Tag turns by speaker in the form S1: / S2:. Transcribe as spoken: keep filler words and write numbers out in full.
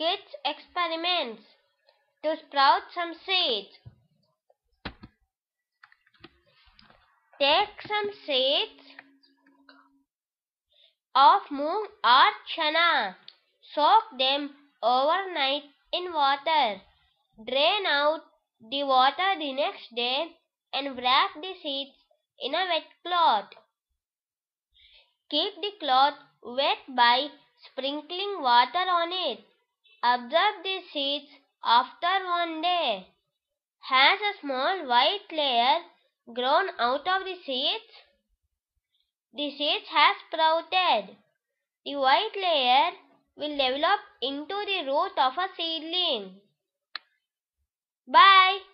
S1: Kids experiments. To sprout some seeds. Take some seeds of moong or chana. Soak them overnight in water. Drain out the water the next day and wrap the seeds in a wet cloth. Keep the cloth wet by sprinkling water on it. Observe the seeds after one day. Has a small white layer grown out of the seeds? The seeds have sprouted. The white layer will develop into the root of a seedling. Bye.